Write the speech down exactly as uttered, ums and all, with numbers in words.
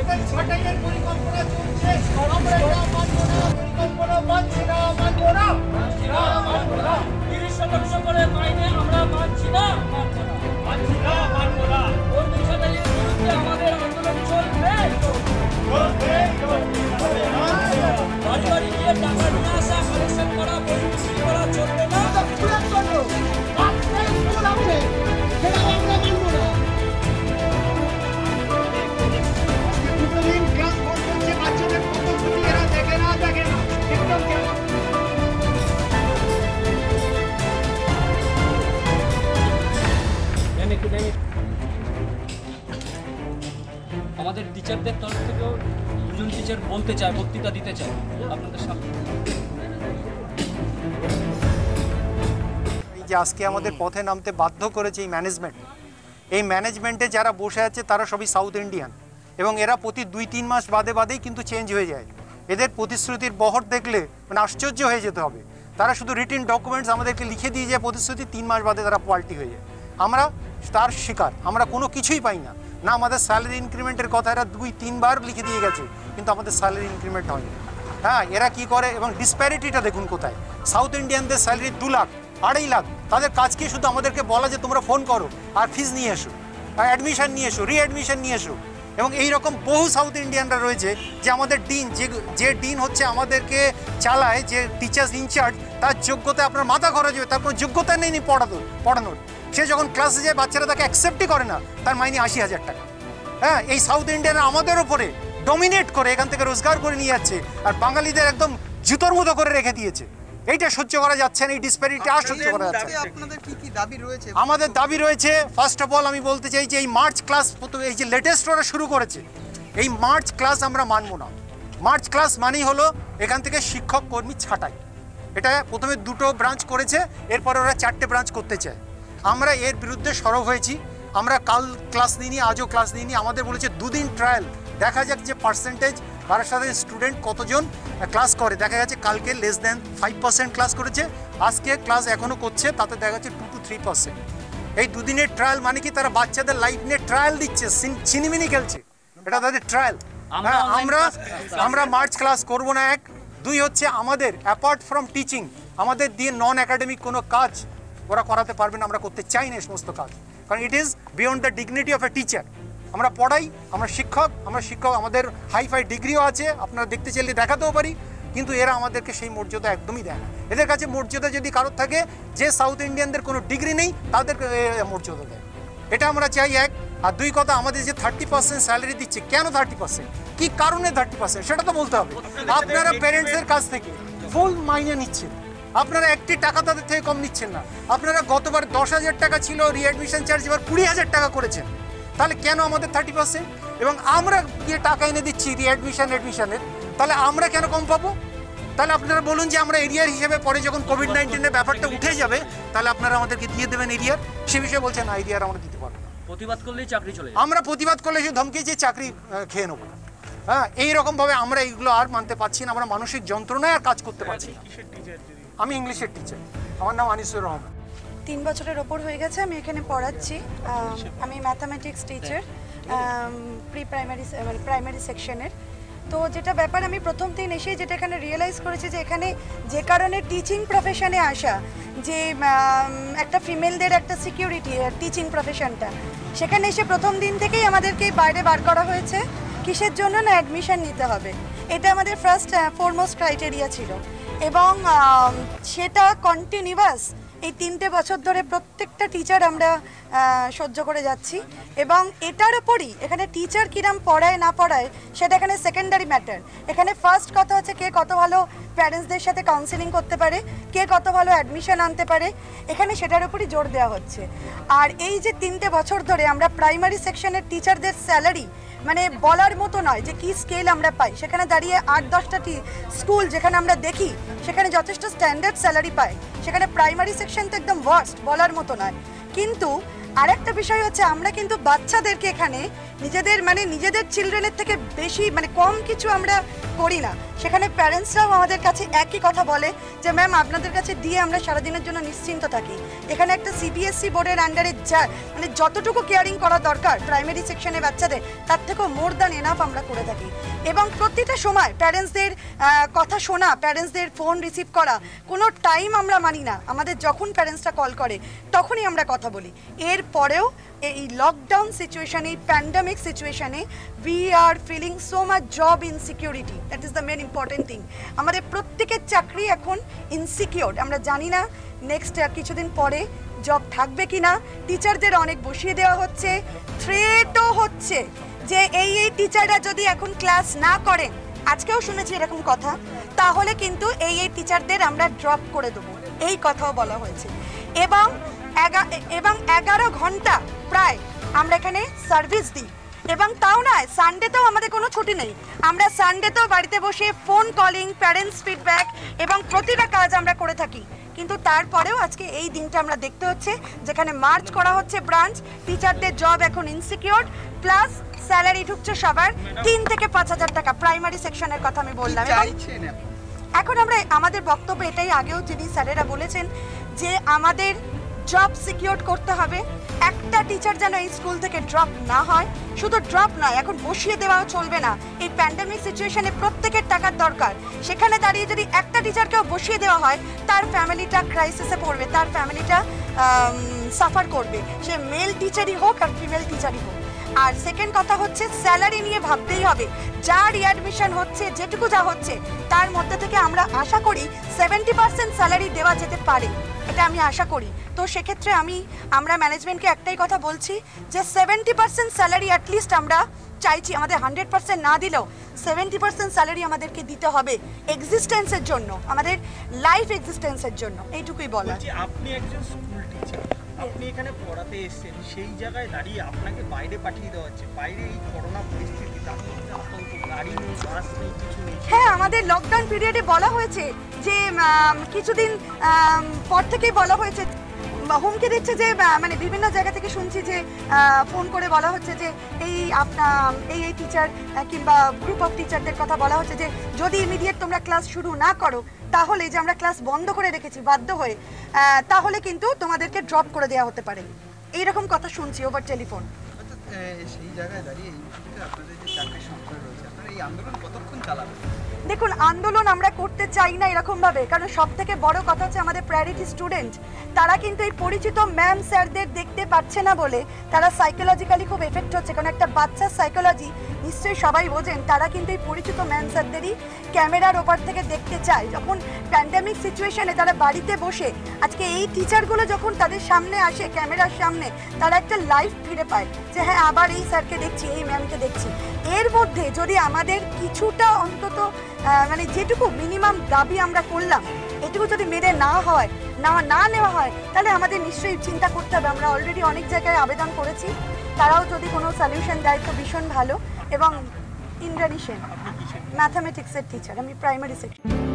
বাচ্চাদের ছাঁটাইয়ের পরিকল্পনা চলছে, আমরা এটা মানব না, পরিকল্পনা মানছি না, মানব না, মানছি না, মানব না। তিরিশ শতাংশ করে মাইনে আমরা মানছি না, মানব না, মানছি না, মানব না। কর্মী ছাঁটাইয়ের বিরুদ্ধে আমাদের আন্দোলন চলবে, চলবে, চলবে, চলবে না। বাড়ি বাড়ি গিয়ে টাকা নিয়ে আসা, কালেকশন করা, বই বিক্রি করা চলবে না। স্কুলের জন্য আপনার স্কুল আছে, সেটাও আমরা মানব না। দুদিন ক্লাস বন্ধ হচ্ছে, বাচ্চাদের কর্মসূচি এরা দেখে না, দেখে না, একদম কেন? আমাদের টিচারদের তরফ থেকেও দুজন টিচার বলতে চায়, বক্তৃতা দিতে চায় আপনাদের সামনে। এই যে আজকে আমাদের পথে নামতে বাধ্য করেছে এই ম্যানেজমেন্ট, এই ম্যানেজমেন্টে যারা বসে আছে তারা সবই সাউথ ইন্ডিয়ান এবং এরা প্রতি দুই তিন মাস বাদে বাদেই কিন্তু চেঞ্জ হয়ে যায়। এদের প্রতিশ্রুতির বহর দেখলে মানে আশ্চর্য হয়ে যেতে হবে। তারা শুধু রিটিন ডকুমেন্টস আমাদেরকে লিখে দিয়ে যায়, প্রতিশ্রুতি তিন মাস বাদে তারা পাল্টি হয়ে যায়। আমরা তার শিকার, আমরা কোনো কিছুই পাই না। না আমাদের স্যালারি ইনক্রিমেন্টের কথা এরা দুই তিনবার লিখে দিয়ে গেছে, কিন্তু আমাদের স্যালারি ইনক্রিমেন্ট হয়নি। হ্যাঁ, এরা কি করে এবং ডিসপ্যারিটিটা দেখুন কোথায়। সাউথ ইন্ডিয়ানদের স্যালারি দু লাখ আড়াই লাখ, তাদের কাজ কি শুধু আমাদেরকে বলা যে তোমরা ফোন করো আর ফিজ নিয়ে এসো, আর অ্যাডমিশন নিয়ে এসো, রিঅ্যাডমিশন নিয়ে এসো। এবং এই রকম বহু সাউথ ইন্ডিয়ানরা রয়েছে যে আমাদের ডিন, যে যে ডিন হচ্ছে আমাদেরকে চালায়, যে টিচার্স ইনচার্জ, তার যোগ্যতা আপনার মাথা খরচ হবে, তার কোনো যোগ্যতা নেই নি পড়ানোর পড়ানোর সে যখন ক্লাসে যায় বাচ্চারা তাকে অ্যাকসেপ্টই করে না, তার মাইনে আশি হাজার টাকা। হ্যাঁ, এই সাউথ ইন্ডিয়ানরা আমাদের ওপরে ডমিনেট করে এখান থেকে রোজগার করে নিয়ে যাচ্ছে, আর বাঙালিদের একদম জুতোর মতো করে রেখে দিয়েছে। এইটা সহ্য করা যাচ্ছে না, এই ডিসপ্যারিটি আর সহ্য করা যাচ্ছে না। আপনাদের কি কি দাবি রয়েছে? আমাদের দাবি রয়েছে, ফার্স্ট অফ অল আমি বলতে চাই যে এই মার্চ ক্লাস, এই যে লেটেস্ট ওরা শুরু করেছে, এই মার্চ ক্লাস আমরা মানব না। মার্চ ক্লাস মানেই হলো এখান থেকে শিক্ষক কর্মী ছাঁটাই। এটা প্রথমে দুটো ব্রাঞ্চ করেছে, এরপরে ওরা চারটে ব্রাঞ্চ করতে চায়। আমরা এর বিরুদ্ধে সরব হয়েছি। আমরা কাল ক্লাস নিইনি, আজও ক্লাস নিইনি। আমাদের বলেছে দুদিন ট্রায়াল, দেখা যাক যে পার্সেন্টেজ বারাসাতের স্টুডেন্ট কতজন ক্লাস করে। দেখা গেছে কালকে less than five percent class করেছে, আজকে ক্লাস এখনও করছে, তাতে দেখা যাচ্ছে টু টু থ্রি পার্সেন্ট। এই দুদিনের ট্রায়াল মানে কি, তারা বাচ্চাদের লাইফ নিয়ে ট্রায়াল দিচ্ছে, ছিনিমিনি খেলছে, এটা তাদের ট্রায়াল। হ্যাঁ, আমরা আমরা মার্চ ক্লাস করব না। এক, দুই হচ্ছে আমাদের অ্যাপার্ট ফ্রম টিচিং আমাদের দিয়ে নন একাডেমিক কোনো কাজ ওরা করাতে পারবে না, আমরা করতে চাই না এই সমস্ত কাজ, কারণ it is beyond the dignity of a teacher. আমরা পড়াই, আমরা শিক্ষক, আমরা শিক্ষক, আমাদের হাইফাই ডিগ্রিও আছে, আপনারা দেখতে চাইলে দেখাতেও পারি, কিন্তু এরা আমাদেরকে সেই মর্যাদা একদমই দেয় না। এদের কাছে মর্যাদা যদি কারোর থাকে, যে সাউথ ইন্ডিয়ানদের কোনো ডিগ্রি নেই তাদেরকে মর্যাদা দেয়, এটা আমরা চাই। এক, আর দুই কথা, আমাদের যে থার্টি পার্সেন্ট স্যালারি দিচ্ছে, কেন থার্টি পার্সেন্ট, কী কারণে থার্টি পার্সেন্ট সেটা তো বলতে হবে। আপনারা প্যারেন্টসদের কাছ থেকে ফুল মাইনে নিচ্ছেন, আপনারা একটি টাকা তাদের থেকে কম নিচ্ছেন না। আপনারা গতবার দশ হাজার টাকা ছিল রিঅ্যাডমিশন চার্জ, এবার কুড়ি হাজার টাকা করেছেন, তাহলে কেন আমাদের থার্টি পার্সেন্ট? এবং আমরা গিয়ে টাকা এনে দিচ্ছি রিঅ্যাডমিশন অ্যাডমিশনের, তাহলে আমরা কেন কম পাবো? তাহলে আপনারা বলুন যে আমরা এরিয়ার হিসেবে পরে যখন কোভিড নাইন্টিনের ব্যাপারটা উঠে যাবে, তাহলে আপনারা আমাদেরকে দিয়ে দেবেন এরিয়ার, সে বিষয়ে বলছেন না, এরিয়ার আমরা দিতে পারবো না। প্রতিবাদ করলেই চাকরি চলে যায়। আমরা প্রতিবাদ করলে শুধু ধমকি যে চাকরি খেয়ে নেবো। হ্যাঁ, এইরকমভাবে আমরা এইগুলো আর মানতে পারছি না, আমরা মানসিক যন্ত্রণায় আর কাজ করতে পারছি না। আমি ইংলিশের টিচার, আমার নাম আনিসুর রহমান। তিন বছরের ওপর হয়ে গেছে আমি এখানে পড়াচ্ছি। আমি ম্যাথামেটিক্স টিচার, প্রি প্রাইমারি মানে প্রাইমারি সেকশনের। তো যেটা ব্যাপার, আমি প্রথম দিন এসে যেটা এখানে রিয়েলাইজ করেছি যে এখানে যে কারণে টিচিং প্রফেশনে আসা, যে একটা ফিমেলদের একটা সিকিউরিটি টিচিং প্রফেশনটা, সেখানে এসে প্রথম দিন থেকেই আমাদেরকে বাইরে বার করা হয়েছে। কিসের জন্য না, অ্যাডমিশন নিতে হবে, এটা আমাদের ফার্স্ট ফোরমোস্ট ক্রাইটেরিয়া ছিল। এবং সেটা কন্টিনিউয়াস এই তিনটে বছর ধরে প্রত্যেকটা টিচার আমরা সহ্য করে যাচ্ছি। এবং এটার ওপরই এখানে টিচার কিরাম পড়ায় না পড়ায় সেটা এখানে সেকেন্ডারি ম্যাটার। এখানে ফার্স্ট কথা হচ্ছে কে কত ভালো প্যারেন্টসদের সাথে কাউন্সেলিং করতে পারে, কে কত ভালো অ্যাডমিশন আনতে পারে, এখানে সেটার উপরই জোর দেওয়া হচ্ছে। আর এই যে তিনটে বছর ধরে আমরা প্রাইমারি সেকশনের টিচারদের স্যালারি মানে বলার মতো নয় যে কি স্কেল আমরা পাই, সেখানে দাঁড়িয়ে আট দশটা স্কুল যেখানে আমরা দেখি সেখানে যথেষ্ট স্ট্যান্ডার্ড স্যালারি পায়, সেখানে প্রাইমারি সেকশন তো একদম ওয়ার্স্ট, বলার মতো নয়। কিন্তু আরেকটা বিষয় হচ্ছে আমরা কিন্তু বাচ্চাদেরকে এখানে নিজেদের মানে নিজেদের চিলড্রেনের থেকে বেশি মানে কম কিছু আমরা করি না। সেখানে প্যারেন্টসরাও আমাদের কাছে একই কথা বলে যে ম্যাম আপনাদের কাছে দিয়ে আমরা সারাদিনের জন্য নিশ্চিন্ত থাকি। এখানে একটা সিবিএসসি বোর্ডের আন্ডারে যা মানে যতটুকু কেয়ারিং করা দরকার প্রাইমারি সেকশনে বাচ্চাদের, তার থেকেও মোর দ্যান এনাফ আমরা করে থাকি। এবং প্রতিটা সময় প্যারেন্টসদের কথা শোনা, প্যারেন্টসদের ফোন রিসিভ করা, কোনো টাইম আমরা মানি না। আমাদের যখন প্যারেন্টসরা কল করে তখনই আমরা কথা বলি। এর পরেও এই লকডাউন সিচুয়েশনে, এই প্যান্ডামিক সিচুয়েশনে we are feeling so much job insecurity, that is the main important thing. আমাদের প্রত্যেকের চাকরি এখন ইনসিকিউর। আমরা জানি না নেক্সট কিছুদিন পরে জব থাকবে কি না। টিচারদের অনেক বসিয়ে দেওয়া হচ্ছে, থ্রেটও হচ্ছে যে এই এই টিচাররা যদি এখন ক্লাস না করেন, আজকেও শুনেছি এরকম কথা, তাহলে কিন্তু এই এই টিচারদের আমরা ড্রপ করে দেবো, এই কথাও বলা হয়েছে। এবং এবং এগারো ঘন্টা প্রায় আমরা এখানে সার্ভিস দিই। এবং তাও নয়, সানডেতেও আমাদের কোনো ছুটি নেই। আমরা সানডেতেও বাড়িতে বসে ফোন কলিং, প্যারেন্টস ফিডব্যাক এবং প্রতিটা কাজ আমরা করে থাকি। কিন্তু তারপরেও আজকে এই দিনটা আমরা দেখতে হচ্ছে যেখানে মার্চ করা হচ্ছে ব্রাঞ্চ। টিচারদের জব এখন ইনসিকিউর, প্লাস স্যালারি ঢুকছে সবার তিন থেকে পাঁচ হাজার টাকা। প্রাইমারি সেকশনের কথা আমি বললাম। এখন আমরা আমাদের বক্তব্য এটাই, আগেও যিনি স্যারেরা বলেছেন যে আমাদের জব সিকিউর করতে হবে। একটা টিচার যেন এই স্কুল থেকে ড্রপ না হয়। শুধু ড্রপ নয়, এখন বসিয়ে দেওয়াও চলবে না। এই প্যান্ডামিক সিচুয়েশনে প্রত্যেকের টাকার দরকার। সেখানে দাঁড়িয়ে যদি একটা টিচারকেও বসিয়ে দেওয়া হয়, তার ফ্যামিলিটা ক্রাইসিসে পড়বে, তার ফ্যামিলিটা সাফার করবে, সে মেল টিচারই হোক আর ফিমেল টিচারই হোক। আর সেকেন্ড কথা হচ্ছে স্যালারি নিয়ে ভাবতেই হবে। যা রিঅ্যাডমিশন হচ্ছে, যেটুকু যা হচ্ছে, তার মধ্যে থেকে আমরা আশা করি সেভেন্টি পার্সেন্ট স্যালারি দেওয়া যেতে পারে, এটা আমি আশা করি। তো সেক্ষেত্রে আমি আমরা ম্যানেজমেন্টকে একটাই কথা বলছি যে সেভেন্টি পার্সেন্ট স্যালারি অ্যাটলিস্ট আমরা চাইছি। আমাদের হান্ড্রেড পার্সেন্ট না দিলেও সেভেন্টি পার্সেন্ট স্যালারি আমাদেরকে দিতে হবে এক্সিস্টেন্সের জন্য, আমাদের লাইফ এক্সিস্টেন্সের জন্য। এইটুকুই বলা। আপনি একজন স্কুল টিচার, আপনি এখানে পড়াতে এসেছেন, সেই জায়গায় দাঁড়িয়ে আপনাকে বাইরে পাঠিয়ে দেওয়া হচ্ছে। বাইরে এই করোনা পরিস্থিতি, তার মধ্যে আতঙ্ক, গাড়ি নেই, বাস নেই, কিছু নেই। হ্যাঁ, আমাদের লকডাউন পিরিয়ডে বলা হয়েছে যে কিছুদিন পর থেকেই বলা হয়েছে, হুমকি দিচ্ছে যে মানে বিভিন্ন জায়গা থেকে শুনছি যে ফোন করে বলা হচ্ছে যে এই আপনার এই এই টিচার কিংবা গ্রুপ অফ টিচারদের কথা বলা হচ্ছে যে যদি ইমিডিয়েট তোমরা ক্লাস শুরু না করো, তাহলে যে আমরা ক্লাস বন্ধ করে রেখেছি বাধ্য হয়ে, তাহলে কিন্তু তোমাদেরকে ড্রপ করে দেওয়া হতে পারে। এইরকম কথা শুনছি ওভার টেলিফোন। সেই জায়গায় দাঁড়িয়ে এই মুহূর্তে আপনাদের যে চাকরির সংকট রয়েছে, আপনারা এই আন্দোলন কতক্ষণ চালাবেন? দেখুন, আন্দোলন আমরা করতে চাই না এরকমভাবে, কারণ সব থেকে বড় কথা হচ্ছে আমাদের প্রায়োরিটি স্টুডেন্ট। তারা কিন্তু এই পরিচিত ম্যাম স্যারদের দেখতে পাচ্ছে না বলে তারা সাইকোলজিক্যালি খুব এফেক্ট হচ্ছে। কারণ একটা বাচ্চার সাইকোলজি নিশ্চয়ই সবাই বোঝেন, তারা কিন্তু এই পরিচিত ম্যাম স্যারদেরই ক্যামেরার ওপার থেকে দেখতে চায়। যখন প্যান্ডামিক সিচুয়েশনে তারা বাড়িতে বসে আজকে এই টিচারগুলো যখন তাদের সামনে আসে ক্যামেরার সামনে, তারা একটা লাইফ ফিরে পায় যে হ্যাঁ আবার এই স্যারকে দেখছি, এই ম্যামকে দেখছি। এর মধ্যে যদি আমাদের কিছুটা অন্তত মানে যেটুকু মিনিমাম দাবি আমরা করলাম, এটুকু যদি মেনে না হয়, না না নেওয়া হয়, তাহলে আমাদের নিশ্চয়ই চিন্তা করতে হবে। আমরা অলরেডি অনেক জায়গায় আবেদন করেছি, তারাও যদি কোনো সলিউশন দেয় তো ভীষণ ভালো। এবং ইন্দ্রাণী সেন, ম্যাথামেটিক্সের টিচার, আমি প্রাইমারি সেকশন।